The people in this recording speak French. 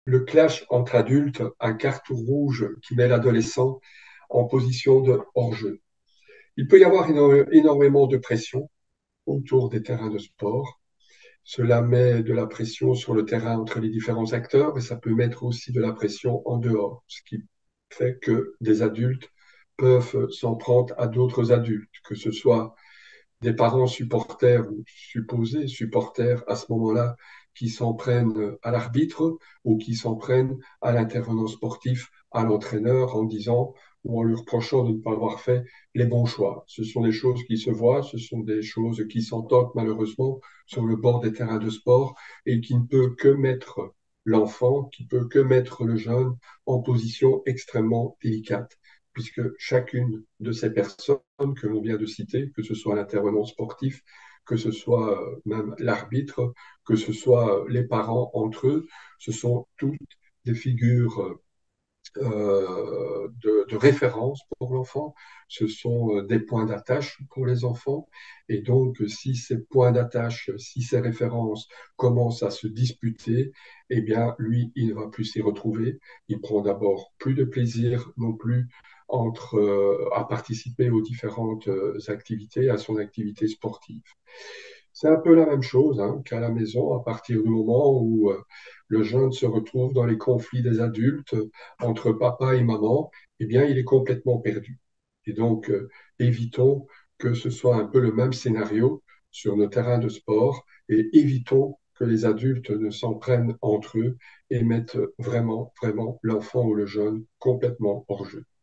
Le clash entre adultes, un carton rouge qui met l'adolescent en position de hors-jeu. Il peut y avoir énormément de pression autour des terrains de sport. Cela met de la pression sur le terrain entre les différents acteurs et ça peut mettre aussi de la pression en dehors, ce qui fait que des adultes peuvent s'en prendre à d'autres adultes, que ce soit des parents supporters ou supposés supporters à ce moment-là qui s'en prennent à l'arbitre ou qui s'en prennent à l'intervenant sportif, à l'entraîneur en disant ou en lui reprochant de ne pas avoir fait les bons choix. Ce sont des choses qui se voient, ce sont des choses qui s'entendent malheureusement sur le bord des terrains de sport et qui ne peut que mettre l'enfant, qui peut que mettre le jeune en position extrêmement délicate puisque chacune de ces personnes que l'on vient de citer, que ce soit l'intervenant sportif, que ce soit même l'arbitre, que ce soit les parents entre eux, ce sont toutes des figures de référence pour l'enfant, ce sont des points d'attache pour les enfants. Et donc, si ces points d'attache, si ces références commencent à se disputer, eh bien, lui, il ne va plus s'y retrouver. Il prend d'abord plus de plaisir non plus à participer aux différentes activités, à son activité sportive. C'est un peu la même chose hein, qu'à la maison, à partir du moment où le jeune se retrouve dans les conflits des adultes entre papa et maman, eh bien, il est complètement perdu. Et donc, évitons que ce soit un peu le même scénario sur nos terrains de sport et évitons que les adultes ne s'en prennent entre eux et mettent vraiment, vraiment l'enfant ou le jeune complètement hors jeu.